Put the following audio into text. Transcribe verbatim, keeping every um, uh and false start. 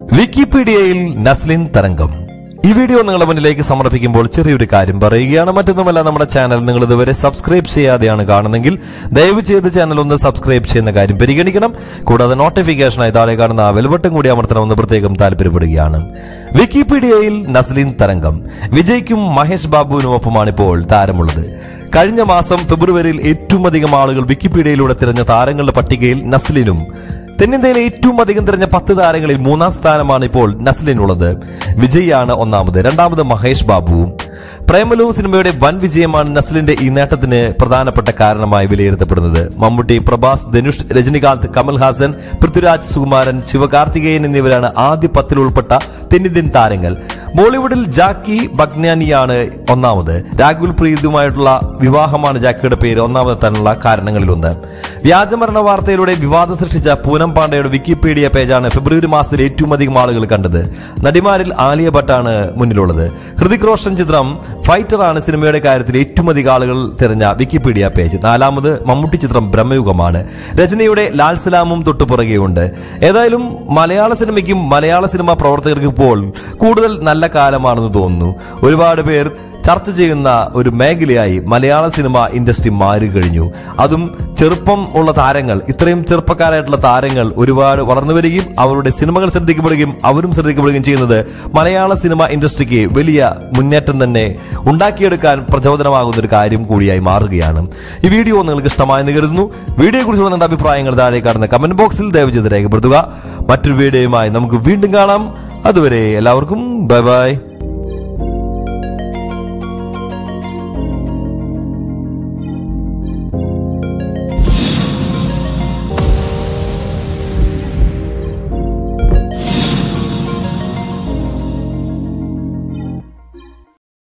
വിക്കിപീഡിയയിൽ നസ്ലിൻ തരംഗം. ഈ വീഡിയോ നിങ്ങളുടെ മുന്നിലേക്ക് സമർപ്പിക്കുമ്പോൾ ചെറിയൊരു കാര്യം പറയുകയാണ്. മറ്റൊന്നുമല്ല, നമ്മുടെ ചാനൽ നിങ്ങൾ ഇതുവരെ സബ്സ്ക്രൈബ് ചെയ്യാതെയാണ് കാണുന്നെങ്കിൽ ദയവ് ചെയ്ത് ചാനൽ ഒന്ന് സബ്സ്ക്രൈബ് ചെയ്യുന്ന കാര്യം പരിഗണിക്കണം. കൂടാതെ നോട്ടിഫിക്കേഷനായി താഴെ കാണുന്ന ആ വെൽബട്ടൺ കൂടി അമർത്തണമെന്ന് പ്രത്യേകം താല്പര്യപ്പെടുകയാണ്. വിക്കിപീഡിയയിൽ നസ്ലിൻ തരംഗം. വിജയ്ക്കും മഹേഷ് ബാബുവിനുമൊപ്പമാണ് ഇപ്പോൾ താരമുള്ളത്. കഴിഞ്ഞ മാസം ഫെബ്രുവരിയിൽ ഏറ്റവും അധികം ആളുകൾ വിക്കിപീഡിയയിലൂടെ തിരഞ്ഞ താരങ്ങളുടെ പട്ടികയിൽ നസ്ലിനും. തെന്നിന്ത്യയിലെ ഏറ്റവും അധികം തിരഞ്ഞ പത്ത് താരങ്ങളിൽ മൂന്നാം സ്ഥാനമാണ് ഇപ്പോൾ നസ്ലിനുള്ളത്. വിജയാണ് ഒന്നാമത്, രണ്ടാമത് മഹേഷ് ബാബുവും. പ്രേമലു സിനിമയുടെ വൻ വിജയമാണ് നസ്ലിന്റെ ഈ നേട്ടത്തിന് പ്രധാനപ്പെട്ട കാരണമായി വിലയിരുത്തപ്പെടുന്നത്. മമ്മൂട്ടി, പ്രഭാസ്, ധനുഷ്, രജനികാന്ത്, കമൽഹാസൻ, പൃഥ്വിരാജ്, സുകുമാരൻ, ശിവകാർത്തികേയൻ എന്നിവരാണ് ആദ്യ പത്തിൽ ഉൾപ്പെട്ട തെന്നിന്ത്യൻ താരങ്ങൾ. ബോളിവുഡിൽ ജാക്കി ബഗ്നാനിയാണ് ഒന്നാമത്. രാഘുൽ പ്രീതുമായിട്ടുള്ള വിവാഹമാണ് ജാക്കിയുടെ പേര് ഒന്നാമതെത്താനുള്ള കാരണങ്ങളിലൊന്ന്. വ്യാജമരണ വാർത്തയിലൂടെ വിവാദം സൃഷ്ടിച്ച പൂനം പാണ്ഡെയുടെ വിക്കിപീഡിയ പേജാണ് ഫെബ്രുവരി മാസത്തിൽ ഏറ്റവും അധികം ആളുകൾ കണ്ടത്. നടിമാരിൽ ആലിയ ഭട്ടാണ് മുന്നിലുള്ളത്. ഹൃതിക് റോഷൻ ചിത്രം ഫൈറ്ററാണ് സിനിമയുടെ കാര്യത്തിൽ ഏറ്റവും അധികം ആളുകൾ തിരഞ്ഞ വിക്കിപീഡിയ പേജ്. നാലാമത് മമ്മൂട്ടി ചിത്രം ബ്രഹ്മയുഗമാണ്. രജനിയുടെ ലാൽ സലാമും തൊട്ടുപുറകെയുണ്ട്. ഏതായാലും മലയാള സിനിമയ്ക്കും മലയാള സിനിമാ പ്രവർത്തകർക്കും ഇപ്പോൾ കൂടുതൽ നല്ല കാലമാണെന്ന് തോന്നുന്നു. ഒരുപാട് പേർ ചർച്ച ചെയ്യുന്ന ഒരു മേഖലയായി മലയാള സിനിമ ഇൻഡസ്ട്രി മാറി കഴിഞ്ഞു. അതും ചെറുപ്പം ഉള്ള താരങ്ങൾ, ഇത്രയും ചെറുപ്പക്കാരായിട്ടുള്ള താരങ്ങൾ ഒരുപാട് വളർന്നു വരികയും അവരുടെ സിനിമകൾ ശ്രദ്ധിക്കപ്പെടുകയും അവരും ശ്രദ്ധിക്കപ്പെടുകയും ചെയ്യുന്നത് മലയാള സിനിമ ഇൻഡസ്ട്രിക്ക് വലിയ മുന്നേറ്റം തന്നെ ഉണ്ടാക്കിയെടുക്കാൻ പ്രചോദനമാകുന്ന ഒരു കാര്യം കൂടിയായി മാറുകയാണ്. ഈ വീഡിയോ നിങ്ങൾക്ക് ഇഷ്ടമായെന്ന് കരുതുന്നു. വീഡിയോയെ കുറിച്ചുള്ള നിങ്ങളുടെ അഭിപ്രായങ്ങൾ താഴെ കാണുന്ന കമന്റ് ബോക്സിൽ ദയവ് ചെയ്ത് രേഖപ്പെടുത്തുക. മറ്റൊരു വീഡിയോയുമായി നമുക്ക് വീണ്ടും കാണാം. അതുവരെ എല്ലാവർക്കും ബൈ ബൈ.